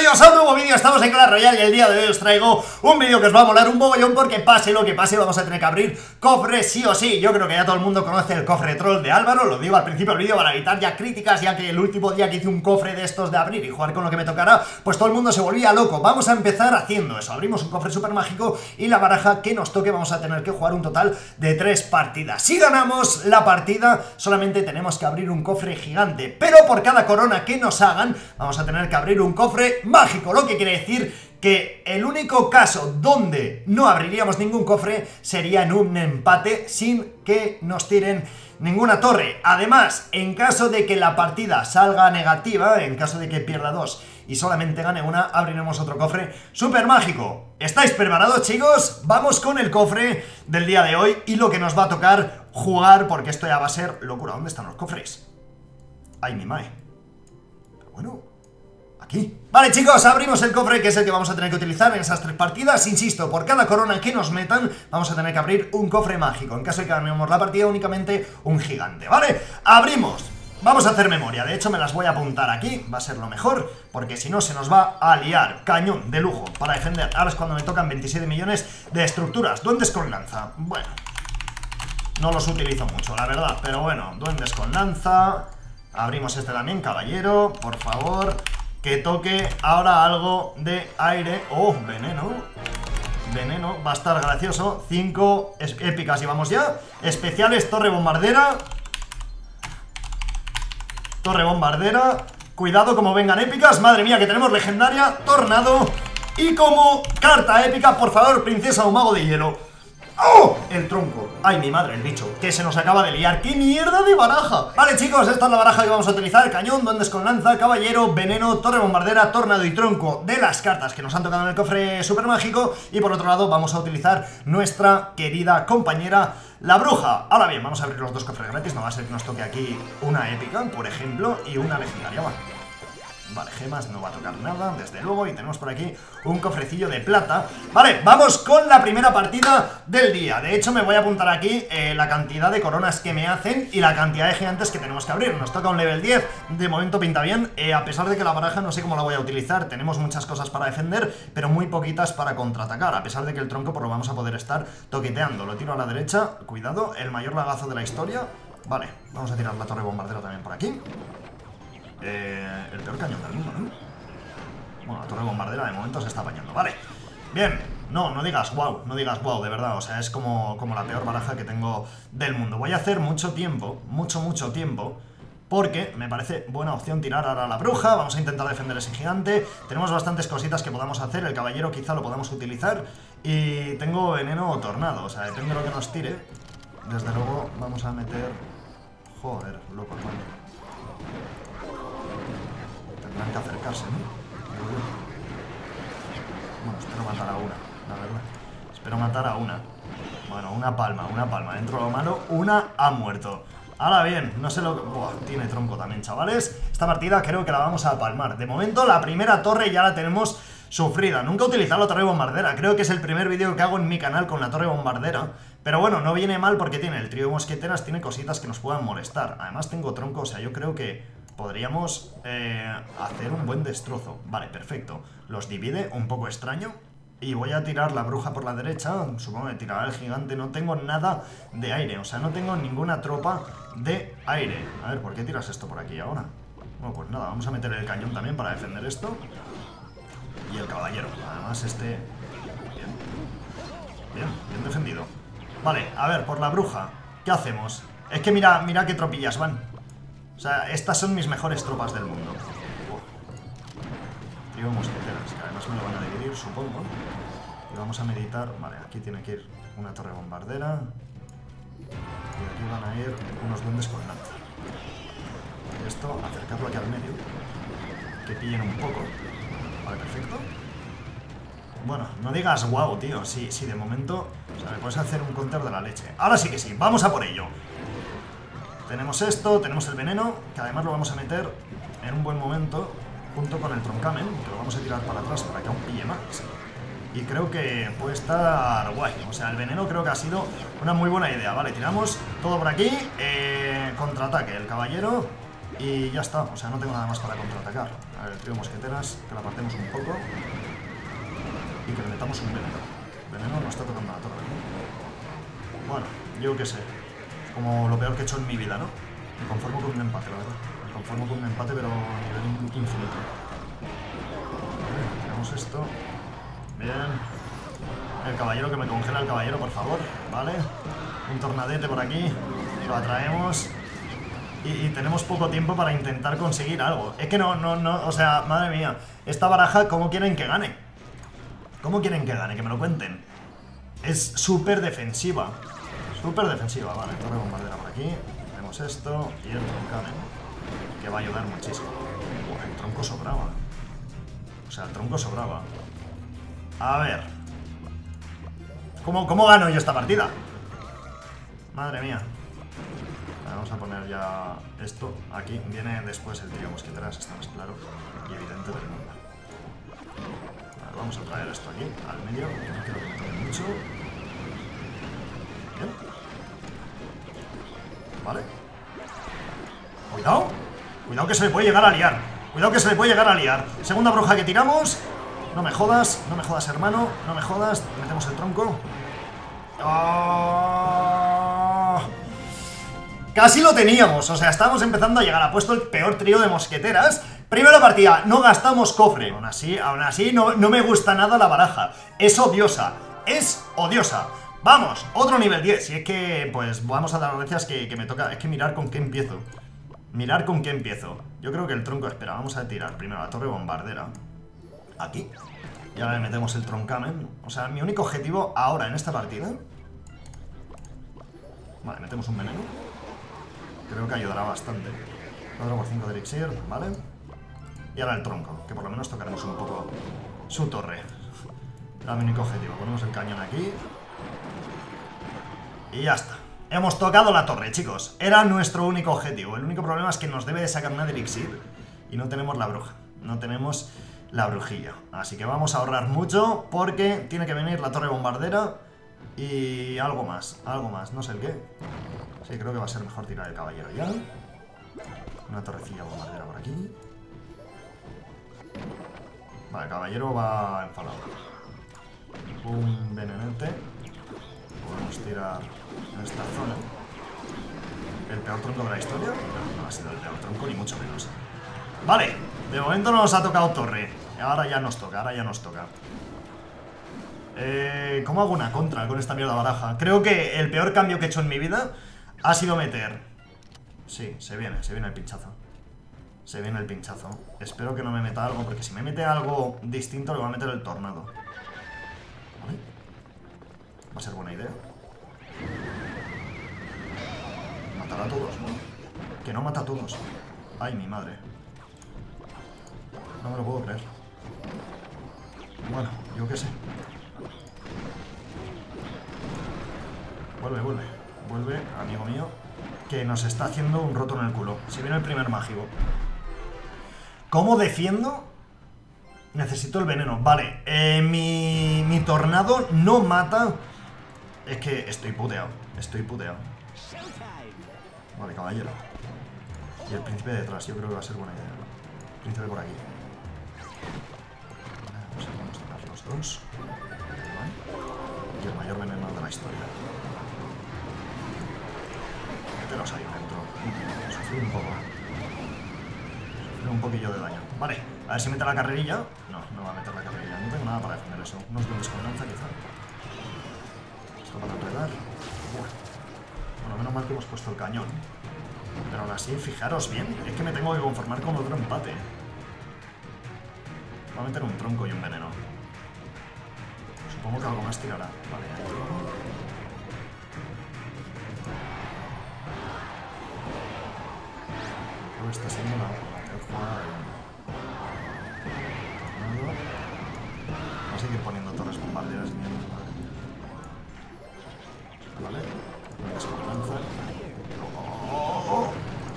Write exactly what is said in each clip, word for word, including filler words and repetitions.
bienvenidos a un nuevo vídeo. Estamos en Clash Royale y el día de hoy os traigo un vídeo que os va a molar un mogollón, porque pase lo que pase vamos a tener que abrir cofres sí o sí. Yo creo que ya todo el mundo conoce el cofre troll de Álvaro, lo digo al principio del vídeo para evitar ya críticas, ya que el último día que hice un cofre de estos de abrir y jugar con lo que me tocará, pues todo el mundo se volvía loco. Vamos a empezar haciendo eso, abrimos un cofre súper mágico y la baraja que nos toque vamos a tener que jugar un total de tres partidas. Si ganamos la partida solamente tenemos que abrir un cofre gigante, pero por cada corona que nos hagan vamos a tener que abrir un cofre mágico, lo que quiere decir que el único caso donde no abriríamos ningún cofre sería en un empate sin que nos tiren ninguna torre. Además, en caso de que la partida salga negativa, en caso de que pierda dos y solamente gane una, abriremos otro cofre súper mágico. ¿Estáis preparados, chicos? Vamos con el cofre del día de hoy y lo que nos va a tocar jugar, porque esto ya va a ser locura. ¿Dónde están los cofres? Ay, mi mae. Pero bueno, aquí. Vale, chicos, abrimos el cofre, que es el que vamos a tener que utilizar en esas tres partidas. Insisto, por cada corona que nos metan vamos a tener que abrir un cofre mágico. En caso de que ganemos la partida, únicamente un gigante, ¿vale? Abrimos. Vamos a hacer memoria, de hecho me las voy a apuntar aquí, va a ser lo mejor, porque si no se nos va a liar. Cañón de lujo para defender. Ahora es cuando me tocan veintisiete millones de estructuras. Duendes con lanza, bueno, no los utilizo mucho, la verdad, pero bueno, duendes con lanza. Abrimos este también, caballero, por favor, que toque ahora algo de aire. Oh, veneno. Veneno, va a estar gracioso. Cinco épicas y vamos ya. Especiales, torre bombardera. Torre bombardera. Cuidado como vengan épicas. Madre mía, que tenemos legendaria, tornado. Y como carta épica, por favor, princesa o mago de hielo. ¡Oh! El tronco. Ay, mi madre, el bicho, que se nos acaba de liar. ¡Qué mierda de baraja! Vale, chicos, esta es la baraja que vamos a utilizar. Cañón, duendes con lanza, caballero, veneno, torre bombardera, tornado y tronco de las cartas que nos han tocado en el cofre super mágico. Y por otro lado vamos a utilizar nuestra querida compañera, la bruja. Ahora bien, vamos a abrir los dos cofres gratis. No va a ser que nos toque aquí una épica, por ejemplo, y una legendaria. Va. Vale, gemas no va a tocar nada, desde luego. Y tenemos por aquí un cofrecillo de plata. Vale, vamos con la primera partida del día. De hecho me voy a apuntar aquí eh, la cantidad de coronas que me hacen y la cantidad de gigantes que tenemos que abrir. Nos toca un level diez, de momento pinta bien, eh, a pesar de que la baraja no sé cómo la voy a utilizar. Tenemos muchas cosas para defender, pero muy poquitas para contraatacar. A pesar de que el tronco pues lo vamos a poder estar toqueteando. Lo tiro a la derecha, cuidado, el mayor lagazo de la historia. Vale, vamos a tirar la torre bombardera también por aquí. Eh, el peor cañón del mundo, ¿no? Bueno, la torre bombardera de momento se está apañando. Vale, bien, no, no digas wow, no digas wow, de verdad. O sea, es como, como la peor baraja que tengo del mundo. Voy a hacer mucho tiempo, mucho, mucho tiempo, porque me parece buena opción tirar ahora a la bruja. Vamos a intentar defender ese gigante. Tenemos bastantes cositas que podamos hacer. El caballero quizá lo podamos utilizar. Y tengo veneno o tornado, o sea, depende de lo que nos tire. Desde luego vamos a meter... Joder, loco, hermano. Tendrán que acercarse, ¿no? Bueno, espero matar a una, la verdad. Espero matar a una. Bueno, una palma, una palma. Dentro de lo malo, una ha muerto. Ahora bien, no sé lo que... Buah, tiene tronco también, chavales. Esta partida creo que la vamos a palmar. De momento, la primera torre ya la tenemos sufrida. Nunca he utilizado la torre bombardera. Creo que es el primer vídeo que hago en mi canal con la torre bombardera. Pero bueno, no viene mal porque tiene el trío de mosqueteras, tiene cositas que nos puedan molestar. Además tengo tronco, o sea, yo creo que podríamos eh, hacer un buen destrozo. Vale, perfecto. Los divide, un poco extraño. Y voy a tirar la bruja por la derecha. Supongo que tirará el gigante. No tengo nada de aire, o sea, no tengo ninguna tropa de aire. A ver, ¿por qué tiras esto por aquí ahora? Bueno, pues nada, vamos a meter el cañón también para defender esto. Y el caballero, además este... Bien, bien, bien defendido. Vale, a ver, por la bruja, ¿qué hacemos? Es que mira, mira qué tropillas van. O sea, estas son mis mejores tropas del mundo. Oh. Trío mosqueteras, que además me lo van a dividir, supongo. Y vamos a meditar. Vale, aquí tiene que ir una torre bombardera. Y aquí van a ir unos duendes con lanza. Y esto, acercarlo aquí al medio. Que pillen un poco. Vale, perfecto. Bueno, no digas wow, tío. Sí, sí, de momento, o sea, me puedes hacer un counter de la leche. Ahora sí que sí, vamos a por ello. Tenemos esto, tenemos el veneno, que además lo vamos a meter en un buen momento junto con el troncamen, que lo vamos a tirar para atrás para que aún pille más. Y creo que puede estar guay. O sea, el veneno creo que ha sido una muy buena idea. Vale, tiramos todo por aquí. eh, Contraataque, el caballero. Y ya está, o sea, no tengo nada más para contraatacar. A ver, el trío mosqueteras, que la partemos un poco. Y que le metamos un veneno. Veneno no está tocando la torre, ¿no? Bueno, yo qué sé. Como lo peor que he hecho en mi vida, ¿no? Me conformo con un empate, la verdad. Me conformo con un empate, pero a nivel infinito. Vale, tenemos esto. Bien. El caballero, que me congela el caballero, por favor. Vale. Un tornadete por aquí. Lo atraemos. Y, y tenemos poco tiempo para intentar conseguir algo. Es que no, no, no, o sea, madre mía. Esta baraja, ¿cómo quieren que gane? ¿Cómo quieren que gane? Que me lo cuenten. Es súper defensiva. Súper defensiva, vale. Torre bombardera por aquí. Tenemos esto. Y el troncamen, que va a ayudar muchísimo. Buah, el tronco sobraba. O sea, el tronco sobraba. A ver. ¿Cómo, cómo gano yo esta partida? Madre mía. Vamos a poner ya esto aquí. Viene después el trío mosqueteras, está más claro y evidente del mundo. Vale, vamos a traer esto aquí, al medio. No quiero que me toque mucho. Bien. Vale. Cuidado. Cuidado que se le puede llegar a liar. Cuidado que se le puede llegar a liar. Segunda bruja que tiramos. No me jodas, no me jodas, hermano. No me jodas. Metemos el tronco. ¡Oh! Casi lo teníamos, o sea, estábamos empezando a llegar. Ha puesto el peor trío de mosqueteras. Primera partida, no gastamos cofre. Aún así, aún así, no, no me gusta nada la baraja. Es odiosa, es odiosa. Vamos, otro nivel diez. Y es que, pues, vamos a dar las gracias que, que me toca. Es que mirar con qué empiezo. Mirar con qué empiezo. Yo creo que el tronco, espera, vamos a tirar primero la torre bombardera. Aquí. Y ahora le metemos el troncamen. O sea, mi único objetivo ahora en esta partida. Vale, metemos un veneno. Creo que ayudará bastante. cuatro por cinco de elixir, ¿vale? Y ahora el tronco, que por lo menos tocaremos un poco su torre. Era mi único objetivo. Ponemos el cañón aquí. Y ya está. Hemos tocado la torre, chicos. Era nuestro único objetivo. El único problema es que nos debe de sacar una de elixir. Y no tenemos la bruja. No tenemos la brujilla. Así que vamos a ahorrar mucho porque tiene que venir la torre bombardera y algo más. Algo más, no sé el qué. Sí, creo que va a ser mejor tirar el caballero ya. Una torrecilla bombardera por aquí. Vale, el caballero va enfadado. Un venenete. Podemos tirar en esta zona. ¿El peor tronco de la historia? No, no ha sido el peor tronco, ni mucho menos. Vale, de momento no nos ha tocado torre. Ahora ya nos toca, ahora ya nos toca. Eh, ¿Cómo hago una contra con esta mierda baraja? Creo que el peor cambio que he hecho en mi vida ha sido meter... Sí, se viene, se viene el pinchazo. Se viene el pinchazo. Espero que no me meta algo, porque si me mete algo distinto le va a meter el tornado. ¿Vale? Va a ser buena idea. Matará a todos, ¿no? Que no mata a todos. Ay, mi madre. No me lo puedo creer. Bueno, yo qué sé. Vuelve, vuelve. Vuelve, amigo mío, que nos está haciendo un roto en el culo. Si viene el primer mágico. ¿Cómo defiendo? Necesito el veneno. Vale, eh, mi, mi tornado no mata. Es que estoy puteado. Estoy puteado. Vale, caballero. Y el príncipe detrás, yo creo que va a ser buena idea. El príncipe por aquí. Vale, vamos a tocar los dos. Vale. Y el mayor veneno de la historia. Mételos ahí dentro. Sufrir un poco. Sufrir un poquillo de daño. Vale, a ver si mete la carrerilla. No, no va a meter la carrerilla. No tengo nada para defender eso. Unos duendes con lanza, quizá. Esto para enredar. Bueno, menos mal que hemos puesto el cañón. Pero aún así, fijaros bien. Es que me tengo que conformar con otro empate. Va a meter un tronco y un veneno. Supongo que algo más tirará. Vale, ahí. Creo que está siendo la peor jugada del mundo. Tornado. Vamos a seguir poniendo torres bombarderas y mierda. Vale. Duendes con lanza. Oh.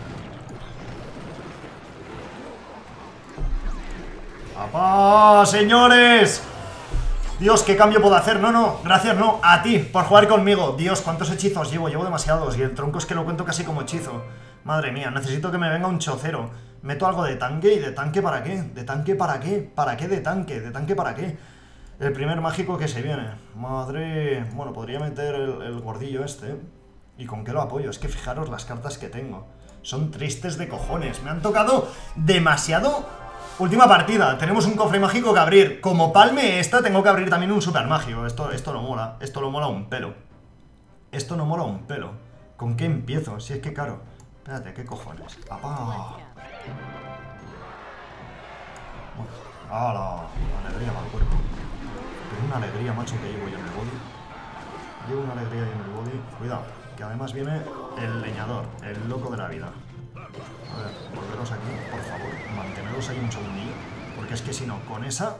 ¡Papá, señores! Dios, ¿qué cambio puedo hacer? No, no, gracias, no, a ti, por jugar conmigo. Dios, ¿cuántos hechizos llevo? Llevo demasiados y el tronco es que lo cuento casi como hechizo. Madre mía, necesito que me venga un chocero. Meto algo de tanque, ¿y de tanque para qué? ¿De tanque para qué? ¿Para qué de tanque? ¿De tanque para qué? El primer mágico que se viene. Madre... Bueno, podría meter el, el gordillo este. ¿Y con qué lo apoyo? Es que fijaros las cartas que tengo. Son tristes de cojones. Me han tocado demasiado... Última partida. Tenemos un cofre mágico que abrir. Como palme esta, tengo que abrir también un super mágico. Esto, esto no mola. Esto lo mola un pelo. Esto no mola un pelo. ¿Con qué empiezo? Si es que caro. Espérate, ¿qué cojones? ¡Papá! ¡Hala! Alegría para el cuerpo. Pero una alegría, macho, que llevo yo en el body. Llevo una alegría yo en el body. Cuidado, que además viene el leñador, el loco de la vida. A ver, volveros aquí, por favor. Manteneros ahí un segundillo. Porque es que si no, con esa...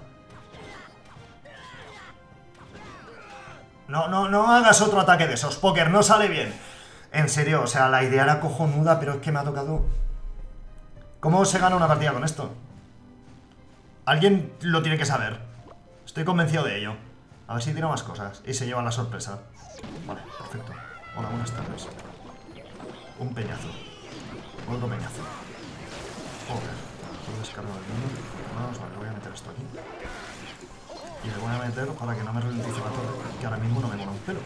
No, no, no hagas otro ataque de esos, Poker, no sale bien. En serio, o sea, la idea era cojonuda, pero es que me ha tocado... ¿Cómo se gana una partida con esto? Alguien lo tiene que saber. Estoy convencido de ello. A ver si tira más cosas y se lleva la sorpresa. Vale, perfecto. Hola, buenas tardes. Un peñazo. Otro peñazo. Joder. Puedo descargar el mundo. Vamos, vale, voy a meter esto aquí. Y le voy a meter para que no me ralentice la torre, que ahora mismo no me mola un pelo.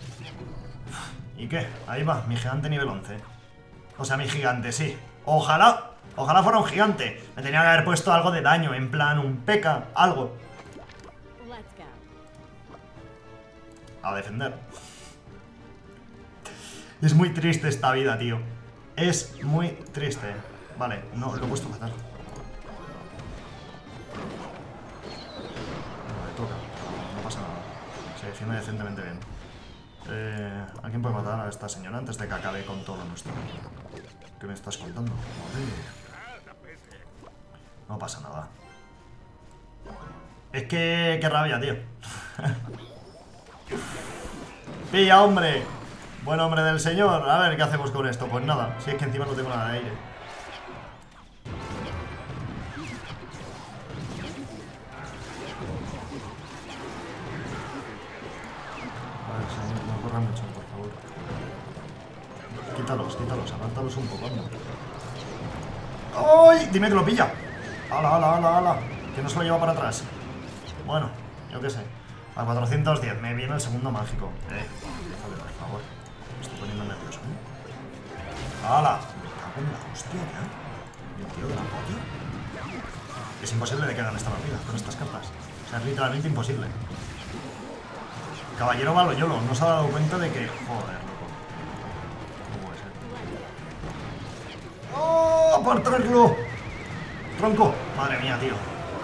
¿Y qué? Ahí va, mi gigante nivel once. O sea, mi gigante, sí. Ojalá, ojalá fuera un gigante. Me tenía que haber puesto algo de daño, en plan un P K, algo. A defender. Es muy triste esta vida, tío. Es muy triste. Vale, no, lo he puesto fatal. No, me toca. No pasa nada. Se defiende decentemente bien. Eh, ¿Alguien puede matar a esta señora antes de que acabe con todo lo nuestro? ¿Qué me estás contando? Joder. No pasa nada. Es que... qué rabia, tío. ¡Pilla, hombre! Buen hombre del señor. A ver, ¿qué hacemos con esto? Pues nada, si es que encima no tengo nada de aire. A ver, señor, no corra mucho, por favor. Quítalos, quítalos, apartalos un poco, anda. ¡Ay! Dime que lo pilla. ¡Hala, hala, hala, hala! Que no se lo lleva para atrás. Bueno, yo qué sé. A cuatrocientos diez, me viene el segundo mágico. Eh, déjame, por favor. Me estoy poniendo nervioso, ¿eh? ¡Hala! Me cago en la hostia, ¿eh? El tío de la polla. Es imposible de que hagan esta partida con estas cartas. O sea, es literalmente imposible. Caballero Baloyolo, no se ha dado cuenta de que... Joder, loco. No puede ser. ¡Oh! ¡Apartarlo! ¡Tronco! Madre mía, tío.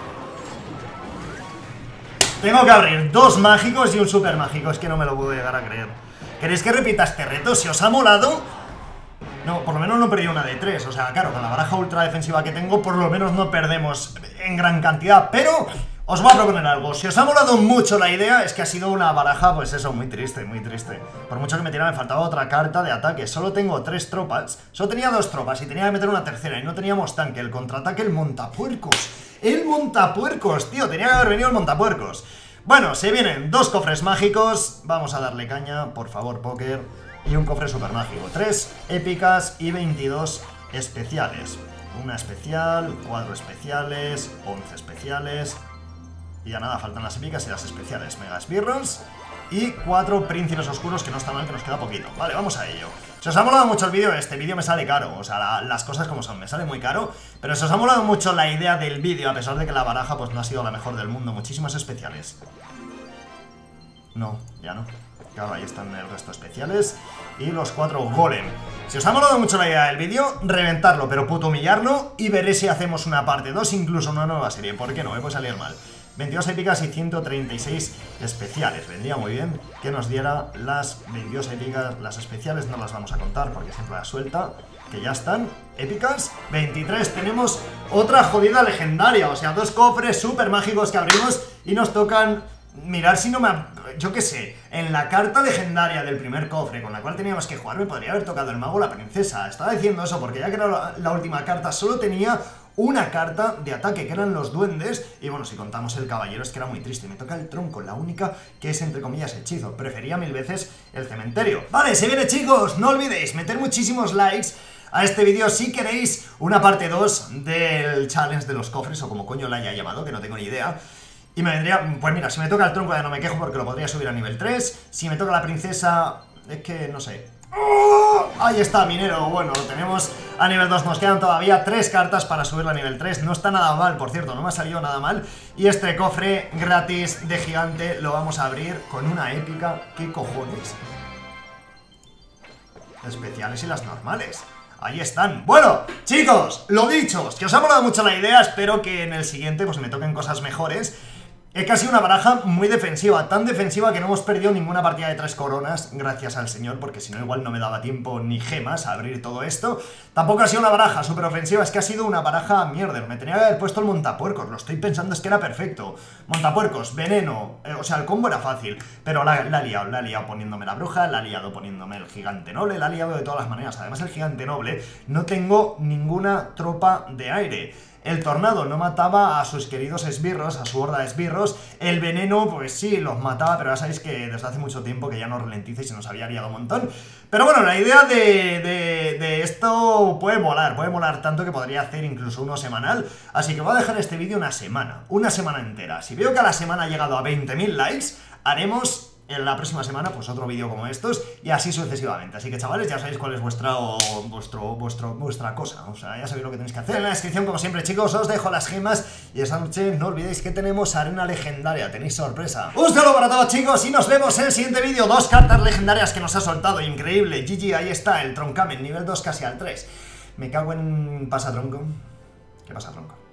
Tengo que abrir dos mágicos y un super mágico. Es que no me lo puedo llegar a creer. ¿Queréis que repita este reto? Si os ha molado... No, por lo menos no he perdido una de tres. O sea, claro, con la baraja ultra defensiva que tengo, por lo menos no perdemos en gran cantidad. Pero os voy a proponer algo. Si os ha molado mucho la idea, es que ha sido una baraja, pues eso, muy triste, muy triste. Por mucho que me tirara, me faltaba otra carta de ataque. Solo tengo tres tropas. Solo tenía dos tropas y tenía que meter una tercera. Y no teníamos tanque. El contraataque, el montapuercos. El montapuercos, tío. Tenía que haber venido el montapuercos. Bueno, se vienen dos cofres mágicos. Vamos a darle caña, por favor, Poker. Y un cofre super mágico. Tres épicas y veintidós especiales. Una especial, cuatro especiales, once especiales. Y ya nada, faltan las épicas y las especiales. Mega Sbirrons y cuatro príncipes oscuros, que no está mal, que nos queda poquito. Vale, vamos a ello. Si os ha molado mucho el vídeo, este vídeo me sale caro. O sea, la, las cosas como son, me sale muy caro. Pero si os ha molado mucho la idea del vídeo, a pesar de que la baraja pues no ha sido la mejor del mundo, muchísimas especiales. No, ya no. Claro, ahí están el resto especiales. Y los cuatro golem. Si os ha molado mucho la idea del vídeo, reventarlo, pero puto humillarlo. Y veré si hacemos una parte dos, incluso una nueva serie. ¿Por qué no? Me puede salir mal. veintidós épicas y ciento treinta y seis especiales. Vendría muy bien que nos diera las veintidós épicas. Las especiales no las vamos a contar porque siempre las suelta. Que ya están. Épicas. veintitrés. Tenemos otra jodida legendaria. O sea, dos cofres súper mágicos que abrimos y nos tocan... Mirar si no me... Yo qué sé, en la carta legendaria del primer cofre con la cual teníamos que jugar me podría haber tocado el mago o la princesa. Estaba diciendo eso porque ya que era la, la última carta solo tenía una carta de ataque que eran los duendes. Y bueno, si contamos el caballero es que era muy triste. Me toca el tronco, la única que es entre comillas hechizo. Prefería mil veces el cementerio. Vale, se viene, chicos, no olvidéis meter muchísimos likes a este vídeo si queréis una parte dos del challenge de los cofres, o como coño la haya llamado, que no tengo ni idea. Y me vendría, pues mira, si me toca el tronco ya no me quejo porque lo podría subir a nivel tres. Si me toca la princesa, es que no sé. ¡Oh! Ahí está, minero. Bueno, lo tenemos a nivel dos. Nos quedan todavía tres cartas para subirlo a nivel tres. No está nada mal, por cierto, no me ha salido nada mal. Y este cofre gratis de gigante lo vamos a abrir con una épica. ¿Qué cojones? Especiales y las normales. Ahí están. Bueno, chicos, lo dicho, que os ha molado mucho la idea. Espero que en el siguiente pues me toquen cosas mejores. Es casi una baraja muy defensiva, tan defensiva que no hemos perdido ninguna partida de tres coronas, gracias al señor, porque si no igual no me daba tiempo ni gemas a abrir todo esto. Tampoco ha sido una baraja súper ofensiva, es que ha sido una baraja mierder. Me tenía que haber puesto el montapuercos, lo estoy pensando, es que era perfecto. Montapuercos, veneno, eh, o sea, el combo era fácil, pero la, la ha liado, la ha liado poniéndome la bruja, la ha liado poniéndome el gigante noble, la ha liado de todas las maneras. Además el gigante noble, no tengo ninguna tropa de aire. El tornado no mataba a sus queridos esbirros, a su horda de esbirros. El veneno, pues sí, los mataba, pero ya sabéis que desde hace mucho tiempo que ya no ralentiza y se nos había liado un montón. Pero bueno, la idea de, de, de esto puede molar, puede molar tanto que podría hacer incluso uno semanal. Así que voy a dejar este vídeo una semana, una semana entera. Si veo que a la semana ha llegado a veinte mil likes, haremos en la próxima semana pues otro vídeo como estos y así sucesivamente. Así que chavales, ya sabéis cuál es vuestra, vuestro, vuestro, vuestra cosa. O sea, ya sabéis lo que tenéis que hacer. En la descripción, como siempre, chicos, os dejo las gemas. Y esta noche no olvidéis que tenemos arena legendaria. Tenéis sorpresa. Un saludo para todos, chicos, y nos vemos en el siguiente vídeo. Dos cartas legendarias que nos ha soltado. Increíble. G G, ahí está, el Tronkamen, nivel dos casi al tres. Me cago en... ¿Pasa, tronco? ¿Qué pasa, tronco?